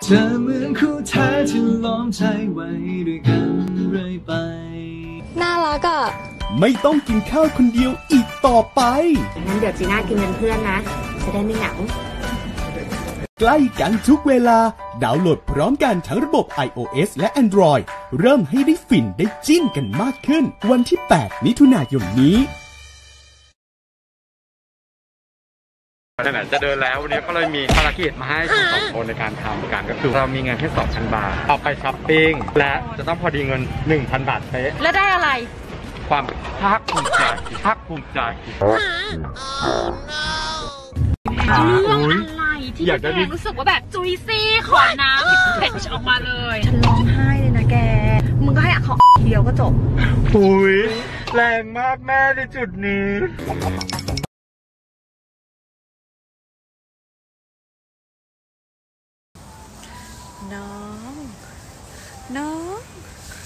อเหมือนคู่แท้ที่ล้อมใจไว้ด้วยกันเรื่อยไปน่ารักอ่ะไม่ต้องกินข้าวคนเดียวอีกต่อไปงั้นเดี๋ยวจีน่ากินเป็นเพื่อนนะจะได้ไม่เหงาใกล้กันทุกเวลาดาวน์โหลดพร้อมกันทั้งระบบ iOS และ Android เริ่มให้ได้ฟินได้จิ้นกันมากขึ้นวันที่ 8 มิถุนายนนี้ไหนจะเดินแล้ววันนี้ก็เลยมีภารกิจมาให้ทั้งสองคนในการทำกันก็คือเรามีเงินแค่ 2,000 บาทเอาไปช้อปปิ้งและจะต้องพอดีเงิน 1,000 บาทเป๊ะแล้วได้อะไรความภาคภูมิใจเรื่องอะไรที่แกรู้สึกว่าแบบจุยซี่ขอน้ำเผ็ดออกมาเลยฉันร้องไห้เลยนะแกมึงก็ให้ขอเดียวก็จบแรงมากแม่ในจุดนี้น้อง